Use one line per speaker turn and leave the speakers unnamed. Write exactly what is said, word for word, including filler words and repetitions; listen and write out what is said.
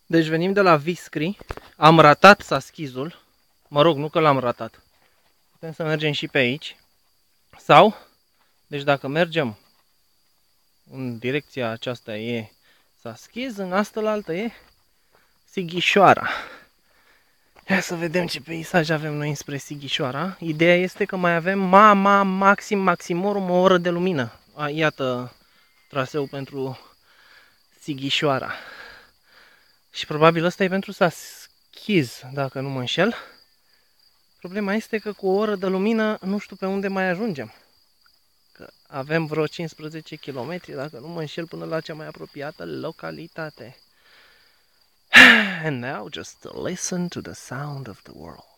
Deci venim de la Viscri, am ratat Saschizul, mă rog, nu că l-am ratat. Putem să mergem și pe aici. Sau, deci dacă mergem în direcția aceasta e Saschiz, în astălaltă e Sighișoara. Hai să vedem ce peisaj avem noi înspre Sighișoara. Ideea este că mai avem ma, ma, maxim, maximorum o oră de lumină. A, iată traseul pentru Sighișoara. Și probabil ăsta e pentru Saschiz, dacă nu mă înșel. Problema este că cu o oră de lumină nu știu pe unde mai ajungem. Că avem vreo cincisprezece kilometri, dacă nu mă înșel, până la cea mai apropiată localitate. And now just listen to the sound of the world.